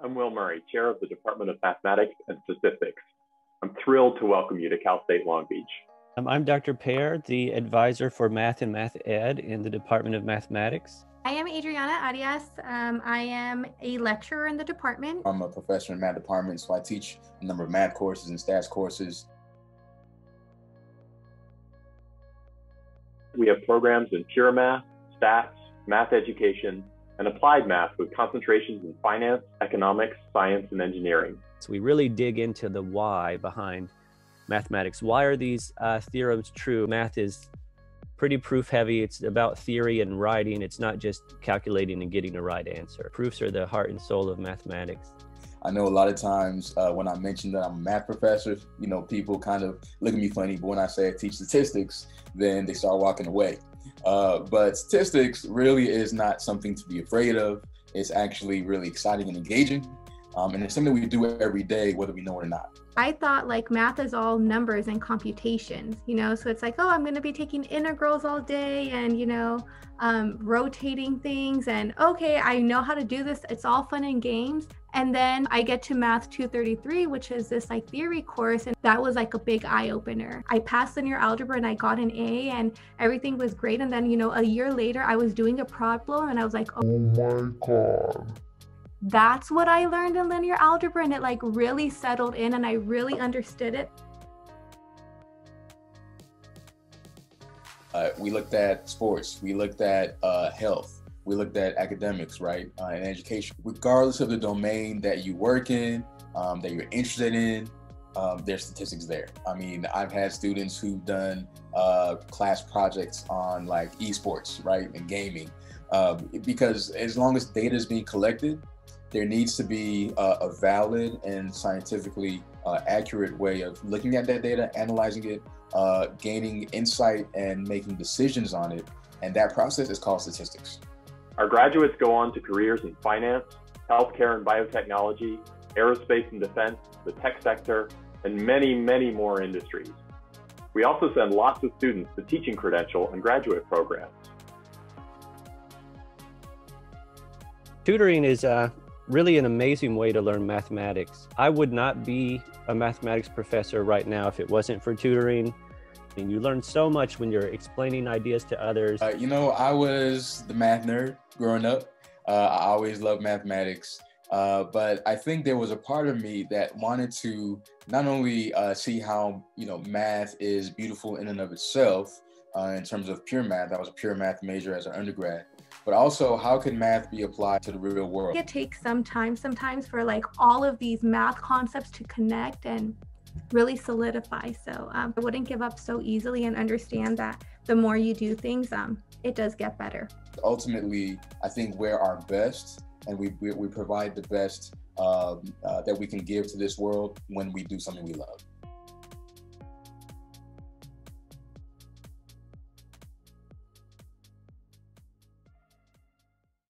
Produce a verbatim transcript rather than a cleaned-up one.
I'm Will Murray, Chair of the Department of Mathematics and Statistics. I'm thrilled to welcome you to Cal State Long Beach. Um, I'm Doctor Pear, the advisor for Math and Math Ed in the Department of Mathematics. I am Adriana Arias. Um, I am a lecturer in the department. I'm a professor in math department, so I teach a number of math courses and stats courses. We have programs in pure math, stats, math education, and applied math with concentrations in finance, economics, science, and engineering. So we really dig into the why behind mathematics. Why are these uh, theorems true? Math is pretty proof heavy. It's about theory and writing. It's not just calculating and getting a right answer. Proofs are the heart and soul of mathematics. I know a lot of times uh, when I mention that I'm a math professor, you know, people kind of look at me funny, but when I say I teach statistics, then they start walking away. Uh, but statistics really is not something to be afraid of. It's actually really exciting and engaging. Um, and it's something we do every day, whether we know it or not. I thought like math is all numbers and computations, you know, so it's like, oh, I'm going to be taking integrals all day and, you know, um, rotating things and okay, I know how to do this. It's all fun and games. And then I get to Math two thirty-three, which is this like theory course. And that was like a big eye opener. I passed linear algebra and I got an A and everything was great. And then, you know, a year later, I was doing a problem and I was like, oh my God. That's what I learned in linear algebra, and it like really settled in and I really understood it. Uh, we looked at sports, we looked at uh, health, we looked at academics, right, uh, and education. Regardless of the domain that you work in, um, that you're interested in, um, there's statistics there. I mean, I've had students who've done uh, class projects on like esports, right, and gaming, uh, because as long as data is being collected, there needs to be uh, a valid and scientifically uh, accurate way of looking at that data, analyzing it, uh, gaining insight and making decisions on it. And that process is called statistics. Our graduates go on to careers in finance, healthcare and biotechnology, aerospace and defense, the tech sector, and many, many more industries. We also send lots of students to teaching credential and graduate programs. Tutoring is uh, really an amazing way to learn mathematics. I would not be a mathematics professor right now if it wasn't for tutoring. I mean, you learn so much when you're explaining ideas to others. Uh, you know, I was the math nerd growing up. Uh, I always loved mathematics, uh, but I think there was a part of me that wanted to not only uh, see how, you know, math is beautiful in and of itself, uh, in terms of pure math. I was a pure math major as an undergrad. But also, how can math be applied to the real world? It takes some time sometimes for like all of these math concepts to connect and really solidify. So um, I wouldn't give up so easily and understand that the more you do things, um, it does get better. Ultimately, I think we're our best and we, we, we provide the best um, uh, that we can give to this world when we do something we love.